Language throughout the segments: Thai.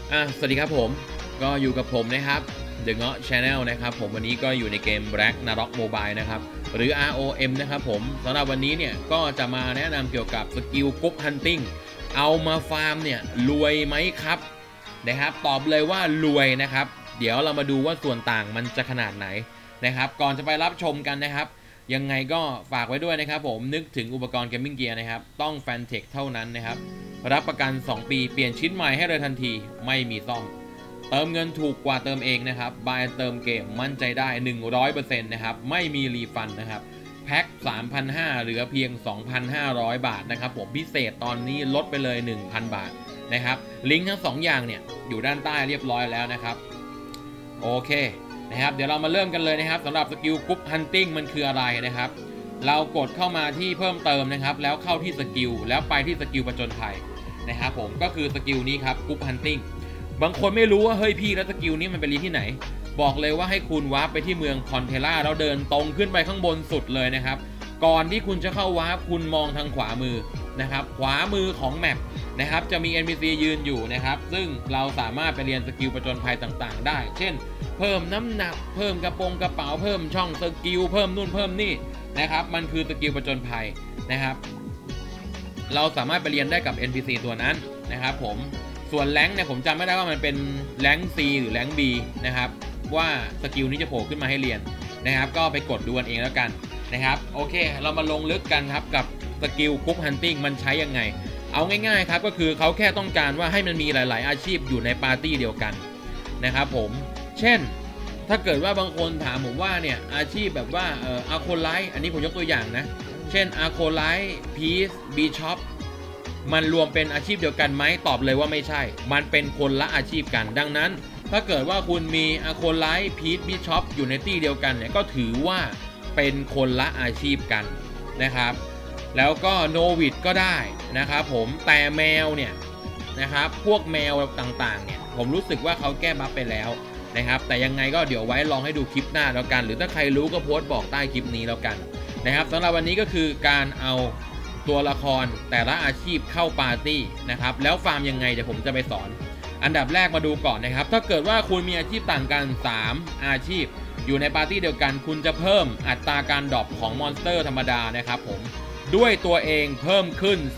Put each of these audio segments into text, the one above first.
สวัสดีครับผมก็อยู่กับผมนะครับ The Got Channel นะครับผมวันนี้ก็อยู่ในเกม Ragnarok Mobile นะครับหรือ ROM นะครับผมสำหรับวันนี้เนี่ยก็จะมาแนะนำเกี่ยวกับสกิลกรุ๊ปฮันติ้งเอามาฟาร์มเนี่ยรวยไหมครับนะครับตอบเลยว่ารวยนะครับเดี๋ยวเรามาดูว่าส่วนต่างมันจะขนาดไหนนะครับก่อนจะไปรับชมกันนะครับยังไงก็ฝากไว้ด้วยนะครับผมนึกถึงอุปกรณ์เกมมิ่งเกียร์นะครับต้อง Fantech เท่านั้นนะครับรับประกัน2ปีเปลี่ยนชิ้นใหม่ให้เลยทันทีไม่มีซ่อมเติมเงินถูกกว่าเติมเองนะครับบายเติมเกมมั่นใจได้ 100% นะครับไม่มีรีฟันนะครับแพ็ค 3,500 เหลือเพียง 2,500 บาทนะครับผมพิเศษตอนนี้ลดไปเลย 1,000 บาทนะครับลิงก์ทั้ง2อย่างเนี่ยอยู่ด้านใต้เรียบร้อยแล้วนะครับโอเคนะครับเดี๋ยวเรามาเริ่มกันเลยนะครับสำหรับสกิลกรุ๊ปฮันติ้งมันคืออะไรนะครับเรากดเข้ามาที่เพิ่มเติมนะครับแล้วเข้าที่สกิลแล้วไปที่สกิลผจญภัยนะครับผมก็คือสกิลนี้ครับกรุ๊ปฮันติ้งบางคนไม่รู้ว่าเฮ้ยพี่แล้วสกิลนี้มันเป็นที่ไหนบอกเลยว่าให้คุณวาร์ปไปที่เมืองคอนเทล่าแล้วเดินตรงขึ้นไปข้างบนสุดเลยนะครับก่อนที่คุณจะเข้าวาร์ปคุณมองทางขวามือนะครับขวามือของแมปนะครับจะมี NPC ยืนอยู่นะครับซึ่งเราสามารถไปเรียนสกิลผจญภัยต่างๆได้เช่นเพิ่มน้ำหนักเพิ่มกระเป๋าเพิ่มช่องสกิลเพิ่มนู่นเพิ่มนี่นะครับมันคือสกิลผจญภัยนะครับเราสามารถไปเรียนได้กับ NPC ตัวนั้นนะครับผมส่วนแรงค์เนี่ยผมจำไม่ได้ว่ามันเป็นแรงค์ C หรือแรงค์ B นะครับว่าสกิลนี้จะโผล่ขึ้นมาให้เรียนนะครับก็ไปกดดูกันเองแล้วกันนะครับโอเคเรามาลงลึกกันครับกับสกิลกรุ๊ปฮันติ้งมันใช้ยังไงเอาง่ายๆครับก็คือเขาแค่ต้องการว่าให้มันมีหลายๆอาชีพอยู่ในปาร์ตี้เดียวกันนะครับผมเช่นถ้าเกิดว่าบางคนถามผมว่าเนี่ยอาชีพแบบว่าอาโคไลท์อันนี้ผมยกตัวอย่างนะเช่นอาโคไลท์พีซบีช็อปมันรวมเป็นอาชีพเดียวกันไหมตอบเลยว่าไม่ใช่มันเป็นคนละอาชีพกันดังนั้นถ้าเกิดว่าคุณมีอาโคไลท์พีซบีช็อปอยู่ในตี้เดียวกันเนี่ยก็ถือว่าเป็นคนละอาชีพกันนะครับแล้วก็โนวิดก็ได้นะครับผมแต่แมวเนี่ยนะครับพวกแมวต่างๆเนี่ยผมรู้สึกว่าเขาแก้บัฟไปแล้วนะครับแต่ยังไงก็เดี๋ยวไว้ลองให้ดูคลิปหน้าแล้วกันหรือถ้าใครรู้ก็โพสต์บอกใต้คลิปนี้แล้วกันนะครับสำหรับวันนี้ก็คือการเอาตัวละครแต่ละอาชีพเข้าปาร์ตี้นะครับแล้วฟาร์มยังไงเดี๋ยวผมจะไปสอนอันดับแรกมาดูก่อนนะครับถ้าเกิดว่าคุณมีอาชีพต่างกัน3อาชีพอยู่ในปาร์ตี้เดียวกันคุณจะเพิ่มอัตราการดรอปของมอนสเตอร์ธรรมดานะครับผมด้วยตัวเองเพิ่มขึ้น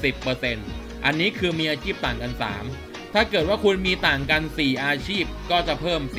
10% อันนี้คือมีอาชีพต่างกัน3ถ้าเกิดว่าคุณมีต่างกัน4อาชีพก็จะเพิ่ม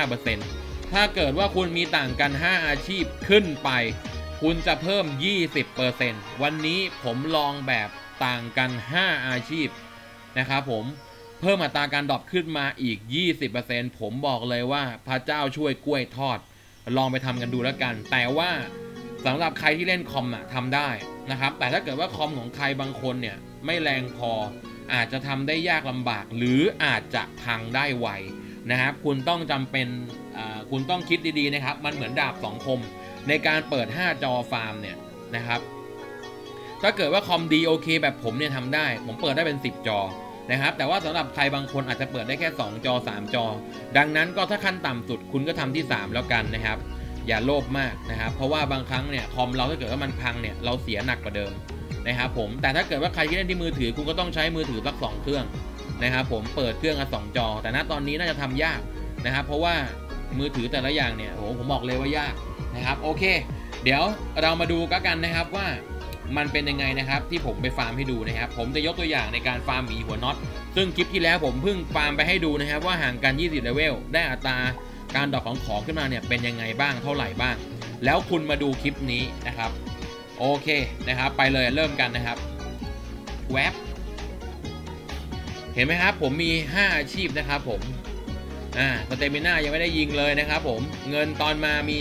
15% ถ้าเกิดว่าคุณมีต่างกัน5อาชีพขึ้นไปคุณจะเพิ่ม 20% วันนี้ผมลองแบบต่างกัน5อาชีพนะครับผมเพิ่มอัตราการดรอปขึ้นมาอีก 20% ผมบอกเลยว่าพระเจ้าช่วยกล้วยทอดลองไปทำกันดูแล้วกันแต่ว่าสำหรับใครที่เล่นคอมทำได้นะครับแต่ถ้าเกิดว่าคอมของใครบางคนเนี่ยไม่แรงพออาจจะทำได้ยากลำบากหรืออาจจะพังได้ไวนะครับคุณต้องจำเป็นคุณต้องคิดดีๆนะครับมันเหมือนดาบ2 คมในการเปิด5จอฟาร์มเนี่ยนะครับถ้าเกิดว่าคอมดีโอเคแบบผมเนี่ยทำได้ผมเปิดได้เป็น10จอนะครับแต่ว่าสำหรับใครบางคนอาจจะเปิดได้แค่2จอ3จอดังนั้นก็ถ้าขั้นต่ำสุดคุณก็ทำที่3แล้วกันนะครับอย่าโลภมากนะครับเพราะว่าบางครั้งเนี่ยคอมเราถ้าเกิดว่ามันพังเนี่ยเราเสียหนักกว่าเดิมนะครับผมแต่ถ้าเกิดว่าใครที่เล่นที่มือถือคุณก็ต้องใช้มือถือสัก2เครื่องนะครับผมเปิดเครื่อง2จอแต่ณตอนนี้น่าจะทำยากนะครับเพราะว่ามือถือแต่ละอย่างเนี่ยโอ้ผมบอกเลยว่ายากนะครับโอเคเดี๋ยวเรามาดูกันนะครับว่ามันเป็นยังไงนะครับที่ผมไปฟาร์มให้ดูนะครับผมจะยกตัวอย่างในการฟาร์มหมีหัวน็อตซึ่งคลิปที่แล้วผมเพิ่งฟาร์มไปให้ดูนะครับว่าห่างกัน20เลเวลได้อัตราการดรอปของขึ้นมาเนี่ยเป็นยังไงบ้างเท่าไหร่บ้างแล้วคุณมาดูคลิปนี้นะครับโอเคนะครับไปเลยเริ่มกันนะครับแวบเห็นไหมครับผมมี5อาชีพนะครับผมสเตมิน่ายังไม่ได้ยิงเลยนะครับผมเงินตอนมามี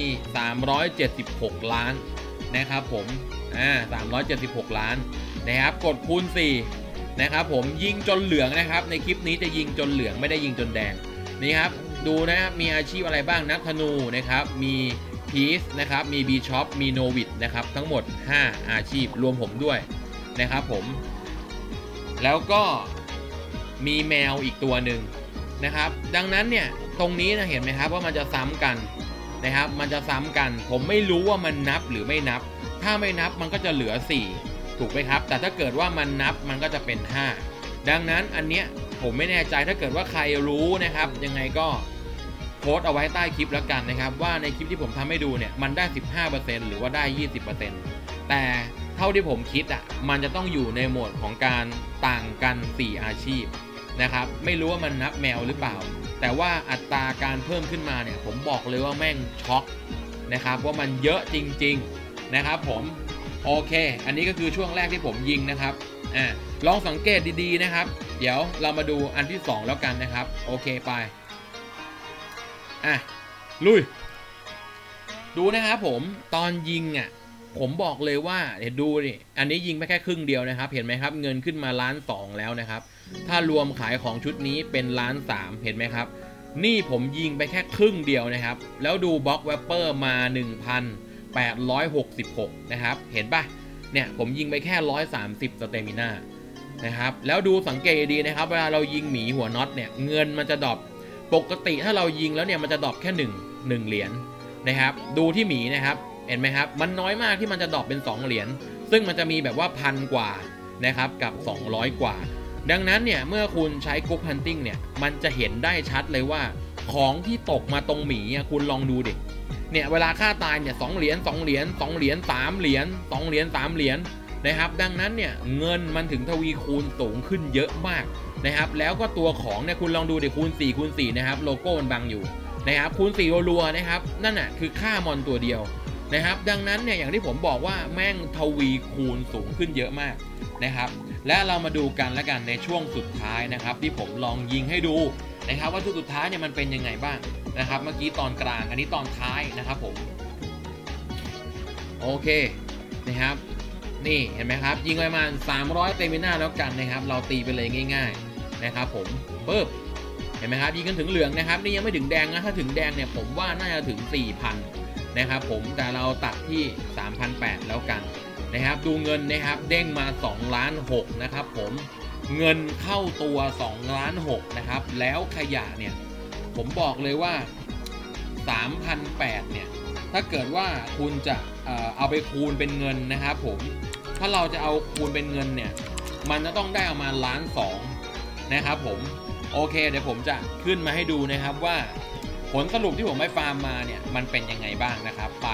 376 ล้านนะครับผม376 ล้านนะครับกดคูณ4นะครับผมยิงจนเหลืองนะครับในคลิปนี้จะยิงจนเหลืองไม่ได้ยิงจนแดงนี่ครับดูนะครับมีอาชีพอะไรบ้างนักธนูนะครับมีพีซนะครับมีบีช็อปมีโนวิดนะครับทั้งหมด5อาชีพรวมผมด้วยนะครับผมแล้วก็มีแมวอีกตัวหนึ่งนะครับดังนั้นเนี่ยตรงนี้นะเห็นไหมครับว่ามันจะซ้ำกันนะครับมันจะซ้ำกันผมไม่รู้ว่ามันนับหรือไม่นับถ้าไม่นับมันก็จะเหลือ4ถูกไหมครับแต่ถ้าเกิดว่ามันนับมันก็จะเป็น5ดังนั้นอันเนี้ยผผมไม่แน่ใจถ้าเกิดว่าใครรู้นะครับยังไงก็โพสต์เอาไว้ใต้คลิปแล้วกันนะครับว่าในคลิปที่ผมทำให้ดูเนี่ยมันได้ 15% หรือว่าได้ 20% แต่เท่าที่ผมคิดมันจะต้องอยู่ในโหมดของการต่างกัน4อาชีพนะครับไม่รู้ว่ามันนับแมวหรือเปล่าแต่ว่าอัตราการเพิ่มขึ้นมาเนี่ยผมบอกเลยว่าแม่งช็อกนะครับว่ามันเยอะจริงๆนะครับผมโอเคอันนี้ก็คือช่วงแรกที่ผมยิงนะครับลองสังเกตดีๆนะครับเดี๋ยวเรามาดูอันที่2แล้วกันนะครับโอเคไปลุยดูนะครับผมตอนยิงผมบอกเลยว่าเดี๋ยวดูดิอันนี้ยิงไปแค่ครึ่งเดียวนะครับเห็นไหมครับเงินขึ้นมา1,200,000แล้วนะครับถ้ารวมขายของชุดนี้เป็น1,300,000เห็นไหมครับนี่ผมยิงไปแค่ครึ่งเดียวนะครับแล้วดูบล็อกแวปเปอร์มา 1,866 นะครับเห็นปะเนี่ยผมยิงไปแค่130สเตมิน่านะครับแล้วดูสังเกตดีนะครับเวลาเรายิงหมีหัวน็อตเนี่ยเงินมันจะดรอปปกติถ้าเรายิงแล้วเนี่ยมันจะดรอปแค่1เหรียญนะครับดูที่หมีนะครับเห็นไหมครับมันน้อยมากที่มันจะดรอปเป็น2เหรียญซึ่งมันจะมีแบบว่า1,000 กว่านะครับกับ200กว่าดังนั้นเนี่ยเมื่อคุณใช้กรุ๊ปฮันติ้งเนี่ยมันจะเห็นได้ชัดเลยว่าของที่ตกมาตรงหมีคุณลองดูดิเนี่ยเวลาค่าตายเนี่ย2เหรียญ2เหรียญ2เหรียญ3เหรียญ2เหรียญ3เหรียญนะครับดังนั้นเนี่ยเงินมันถึงทวีคูณสูงขึ้นเยอะมากนะครับแล้วก็ตัวของเนี่ยคุณลองดูดิคูณ4คูณ4นะครับโลโก้มันบังอยู่นะครับคูณ4รัวๆนะครับนั่นคือค่ามอนตัวเดียวนะครับดังนั้นเนี่ยอย่างที่ผมบอกว่าแม่งทวีคูณสูงขึ้นเยอะมากนะครับและเรามาดูกันแล้วกันในช่วงสุดท้ายนะครับที่ผมลองยิงให้ดูนะครับว่าช่วงสุดท้ายเนี่ยมันเป็นยังไงบ้างนะครับเมื่อกี้ตอนกลางอันนี้ตอนท้ายนะครับผมโอเคนะครับนี่เห็นไหมครับยิงประมาณ300เตมิน่าแล้วกันนะครับเราตีไปเลยง่ายๆนะครับผมปึ๊บเห็นไหมครับยิงกันถึงเหลืองนะครับนี่ยังไม่ถึงแดงนะถ้าถึงแดงเนี่ยผมว่าน่าจะถึง 4,000 นะครับผมแต่เราตัดที่ 3,800 แล้วกันนะครับดูเงินนะครับเด้งมา2,600,000นะครับผมเงินเข้าตัว2,600,000นะครับแล้วขยะเนี่ยผมบอกเลยว่า 3,800 เนี่ยถ้าเกิดว่าคุณจะเอาไปคูณเป็นเงินนะครับผมถ้าเราจะเอาคูณเป็นเงินเนี่ยมันจะต้องได้ประมาณ1,200,000นะครับผมโอเคเดี๋ยวผมจะขึ้นมาให้ดูนะครับว่าผลสรุปที่ผมไปฟาร์มมาเนี่ยมันเป็นยังไงบ้างนะครับไป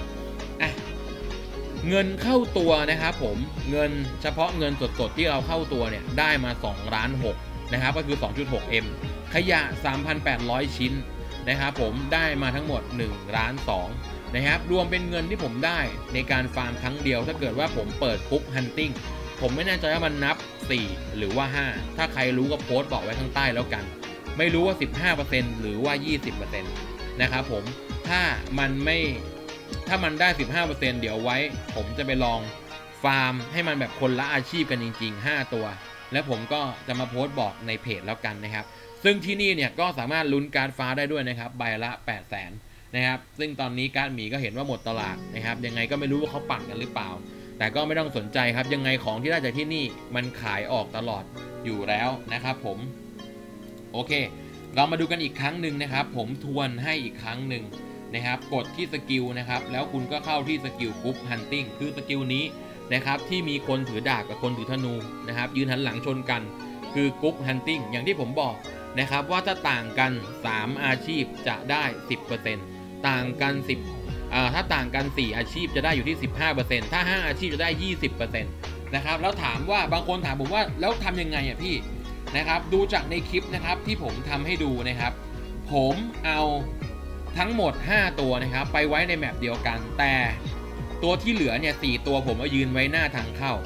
เงินเข้าตัวนะครับผมเงินเฉพาะเงินสดๆที่เราเข้าตัวเนี่ยได้มา2,600,000นะครับก็คือ 2.6M ขยะ 3,800 ชิ้นนะครับผมได้มาทั้งหมด1,200,000นะครับรวมเป็นเงินที่ผมได้ในการฟาร์มครั้งเดียวถ้าเกิดว่าผมเปิดปุ๊บฮันติ้งผมไม่แน่ใจว่ามันนับ4หรือว่า5ถ้าใครรู้ก็โพสต์บอกไว้ข้างใต้แล้วกันไม่รู้ว่า 15% หรือว่า 20% นะครับผมถ้ามันได้ 15% เดี๋ยวไว้ผมจะไปลองฟาร์มให้มันแบบคนละอาชีพกันจริงๆ5ตัวแล้วผมก็จะมาโพสต์บอกในเพจแล้วกันนะครับซึ่งที่นี่เนี่ยก็สามารถลุ้นการ์ดฟ้าได้ด้วยนะครับใบละ 800,000 นะครับซึ่งตอนนี้การ์ดหมีก็เห็นว่าหมดตลาดนะครับยังไงก็ไม่รู้ว่าเขาปั่นกันหรือเปล่าแต่ก็ไม่ต้องสนใจครับยังไงของที่ได้จากที่นี่มันขายออกตลอดอยู่แล้วนะครับผมโอเคเรามาดูกันอีกครั้งหนึ่งนะครับผมทวนให้อีกครั้งหนึ่งนะครับกดที่สกิลนะครับแล้วคุณก็เข้าที่สกิลกรุ๊ปฮันติ้งคือสกิลนี้นะครับที่มีคนถือดาบกับคนถือธนูนะครับยืนหันหลังชนกันคือกรุ๊ปฮันติ้งอย่างที่ผมบอกนะครับว่าถ้าต่างกัน3อาชีพจะได้ 10% ต่างกันถ้าต่างกัน4อาชีพจะได้อยู่ที่ 15% ถ้า5อาชีพจะได้ 20% นะครับแล้วถามว่าบางคนถามผมว่าแล้วทำยังไงพี่นะครับดูจากในคลิปนะครับที่ผมทำให้ดูนะครับผมเอาทั้งหมด5ตัวนะครับไปไว้ในแมปเดียวกันแต่ตัวที่เหลือเนี่ย4ตัวผมเอายืนไว้หน้าทางเข้า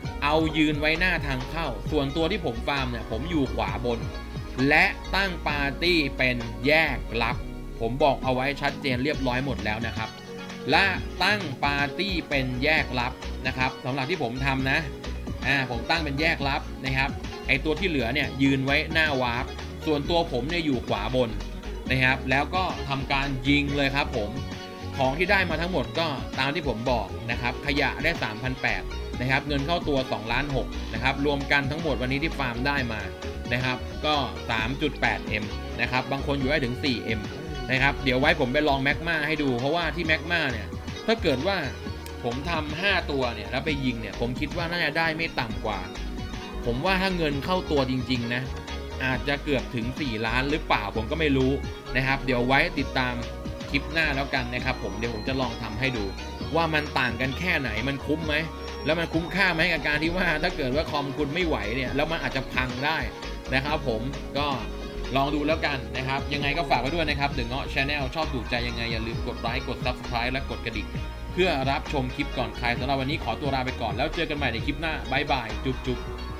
ส่วนตัวที่ผมฟาร์มเนี่ยผมอยู่ขวาบนและตั้งปาร์ตี้เป็นแยกลับผมบอกเอาไว้ชัดเจนเรียบร้อยหมดแล้วนะครับและตั้งปาร์ตี้เป็นแยกลับนะครับสำหรับที่ผมทำนะผมตั้งเป็นแยกลับนะครับไอตัวที่เหลือเนี่ยยืนไว้หน้าวาร์ปส่วนตัวผมเนี่ยอยู่ขวาบนนะครับแล้วก็ทำการยิงเลยครับผมของที่ได้มาทั้งหมดก็ตามที่ผมบอกนะครับขยะได้ 3,800 นะครับเงินเข้าตัว2,600,000นะครับรวมกันทั้งหมดวันนี้ที่ฟาร์มได้มานะครับก็ 3.8M นะครับบางคนอยู่ได้ถึง 4M นะครับเดี๋ยวไว้ผมไปลองแมกมาให้ดูเพราะว่าที่แมกมาเนี่ยถ้าเกิดว่าผมทำ5ตัวเนี่ยแล้วไปยิงเนี่ยผมคิดว่าน่าจะได้ไม่ต่ำกว่าผมว่าถ้าเงินเข้าตัวจริงๆนะอาจจะเกือบถึง4 ล้านหรือเปล่าผมก็ไม่รู้นะครับเดี๋ยวไว้ติดตามคลิปหน้าแล้วกันนะครับผมเดี๋ยวผมจะลองทำให้ดูว่ามันต่างกันแค่ไหนมันคุ้มไหมแล้วมันคุ้มค่าไหมกับการที่ว่าถ้าเกิดว่าคอมคุณไม่ไหวเนี่ยแล้วมันอาจจะพังได้นะครับผมก็ลองดูแล้วกันนะครับยังไงก็ฝากไว้ด้วยนะครับ The Gnot Channel ชอบถูกใจยังไงอย่าลืมกดไลค์กด Subscribe และกดกระดิ่งเพื่อรับชมคลิปก่อนใครสำหรับวันนี้ขอตัวลาไปก่อนแล้วเจอกันใหม่ในคลิปหน้าบ๊ายบายจุ๊บ